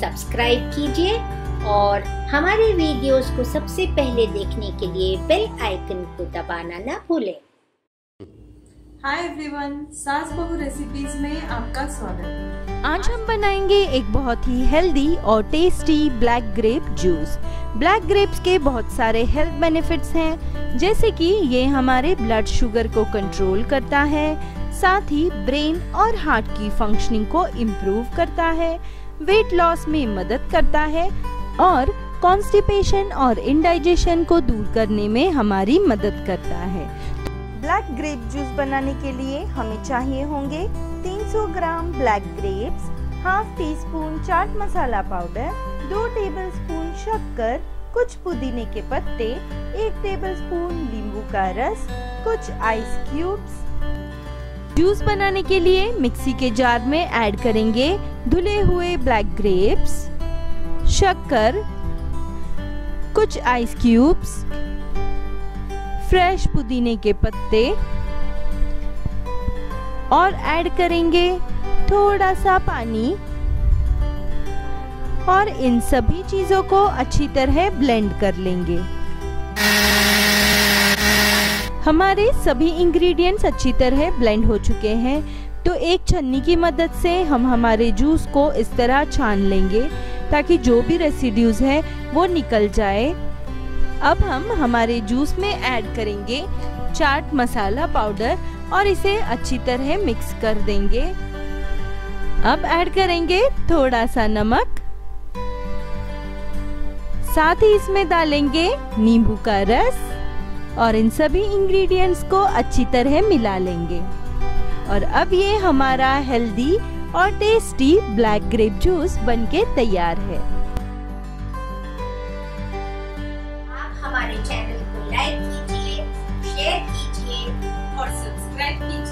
Subscribe कीजिए और हमारे वीडियोस को सबसे पहले देखने के लिए बेल आइकन को दबाना ना भूलें। हाय एवरीवन, सास बहू रेसिपीज में आपका स्वागत है। आज हम बनाएंगे एक बहुत ही हेल्दी और tasty black grape juice. Black grapes के बहुत सारे हेल्थ बेनिफिट्स हैं, जैसे कि ये हमारे ब्लड शुगर को कंट्रोल करता है, साथ ही ब्रेन और हार्ट की फंक्शनिंग को इम्प्रूव करता है, वेट लॉस में मदद करता है और कॉन्स्टिपेशन और इंडाइजेशन को दूर करने में हमारी मदद करता है। ब्लैक ग्रेप जूस बनाने के लिए हमें चाहिए होंगे 300 gram black grapes, half teaspoon chaat masala powder, 2 tablespoon शक्कर, कुछ पुदीने के पत्ते, 1 टेबलस्पून नींबू का रस, कुछ आइस क्यूब्स। जूस बनाने के लिए मिक्सी के जार में ऐड करेंगे धुले हुए ब्लैक ग्रेप्स, शक्कर, कुछ आइस क्यूब्स, फ्रेश पुदीने के पत्ते और ऐड करेंगे थोड़ा सा पानी और इन सभी चीजों को अच्छी तरह ब्लेंड कर लेंगे। हमारे सभी इंग्रेडिएंट्स अच्छी तरह ब्लेंड हो चुके हैं, तो एक छन्नी की मदद से हम हमारे जूस को इस तरह छान लेंगे ताकि जो भी रेसिड्यूज है वो निकल जाए। अब हम हमारे जूस में ऐड करेंगे चाट मसाला पाउडर और इसे अच्छी तरह मिक्स कर देंगे। अब ऐड करेंगे थोड़ा सा नमक, साथ ही इसमें डालेंगे नींबू का रस और इन सभी इंग्रेडिएंट्स को अच्छी तरह मिला लेंगे। और अब ये हमारा हेल्दी और टेस्टी ब्लैक ग्रेप जूस बनके तैयार है। आप हमारे चैनल को लाइक कीजिए, शेयर कीजिए और सब्सक्राइब कीजिए।